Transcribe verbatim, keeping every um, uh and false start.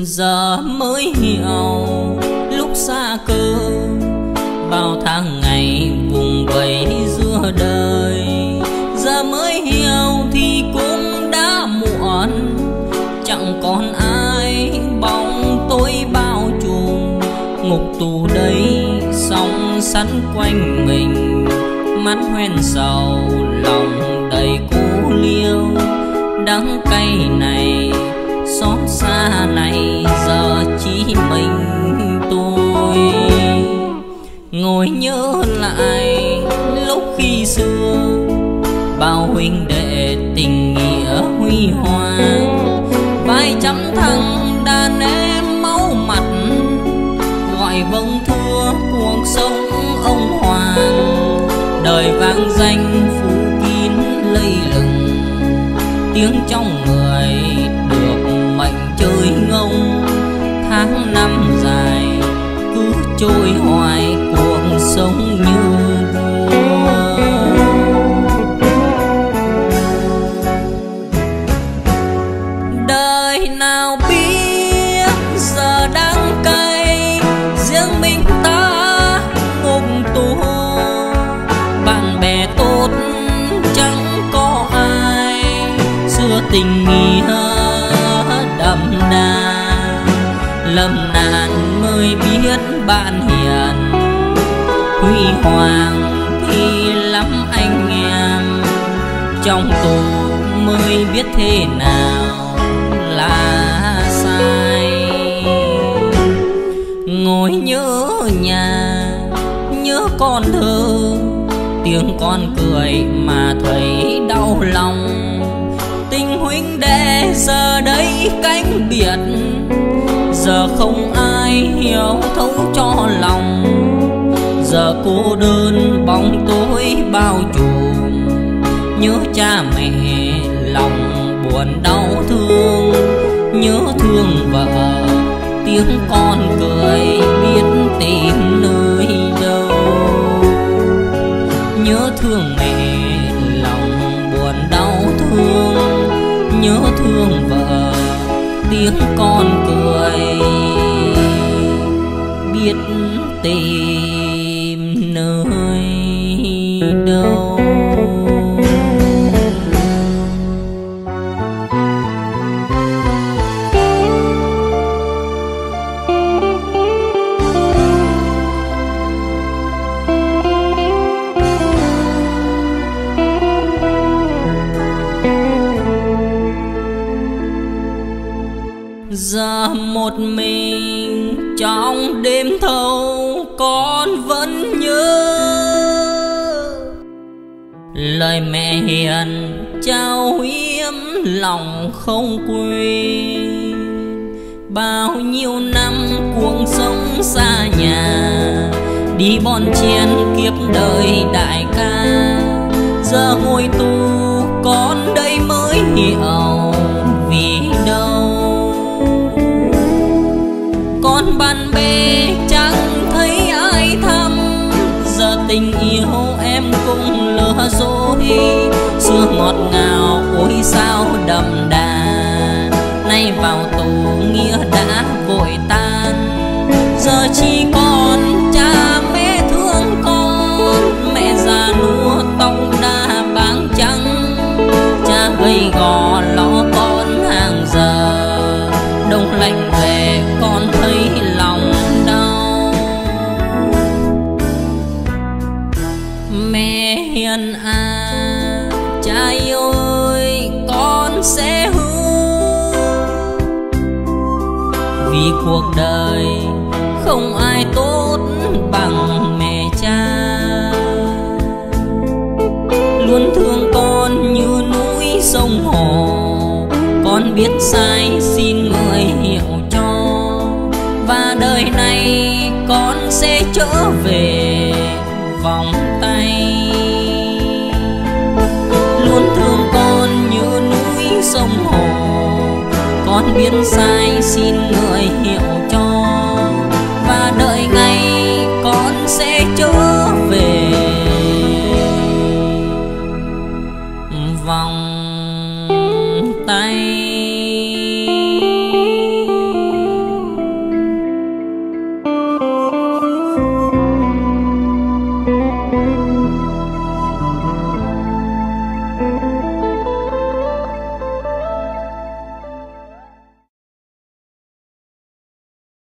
Giờ mới hiểu lúc xa cơ bao tháng ngày vùng vẫy giữa đời. Giờ mới hiểu thì cũng đã muộn, chẳng còn ai bóng tối bao trùm. Ngục tù đây sóng sắn quanh mình, mắt hoen sầu lòng đầy cô liêu. Đắng cay này xót xa này giờ chỉ mình tôi. Ngồi nhớ lại lúc khi xưa bao huynh đệ tình nghĩa huy hoàng. Vài trăm thằng đàn em máu mặt gọi vâng thua cuộc sống ông hoàng. Đời vang danh phủ kín lây lừng, tiếng trong người được mệnh chơi ngông. Tháng năm dài cứ trôi hoài cuộc sống như đùa. Đời nào biết giờ đang cay, riêng mình ta ngục tù. Bạn bè tốt chẳng có ai, xưa tình nghĩa đậm đà. Lâm nạn mới biết bạn hiền, huy hoàng thì lắm anh em. Trong tù mới biết thế nào là sai. Ngồi nhớ nhà, nhớ con thơ, tiếng con cười mà thấy đau lòng. Tình huynh đệ giờ đây cánh biệt, giờ không ai hiểu thấu cho lòng. Giờ cô đơn bóng tối bao trùm, nhớ cha mẹ lòng buồn đau thương. Nhớ thương vợ tiếng con cười biết tìm nơi đâu. Nhớ thương mẹ lòng buồn đau thương. Nhớ thương vợ tiếng con cười biết tìm nơi đâu. Giờ một mình trong đêm thâu con vẫn nhớ lời mẹ hiền trao hiếm lòng không quên. Bao nhiêu năm cuộc sống xa nhà, đi bon chen kiếp đời đại ca. Giờ ngồi tù con đây mới hiểu vì đâu. Con bạn bè chẳng thấy ai thăm, giờ tình yêu em cũng lừa dối. Xưa ngọt ngào ôi sao đậm đà, nay vào tù nghĩa đã vội tan. Giờ chỉ còn cha mẹ thương con, mẹ già nua tóc đã báng trắng. Cha gầy gò lo con hàng giờ, đông lạnh về con thấy lòng đau. Mẹ hiền à, cha yêu ơi con sẽ hứa, vì cuộc đời không ai tốt bằng mẹ cha. Luôn thương con như núi sông hồ, con biết sai xin người hiểu cho. Và đời này con sẽ trở về vòng tay. Luôn thương con như núi sông hồ, con biết sai xin người hiểu cho. Và đợi ngày con sẽ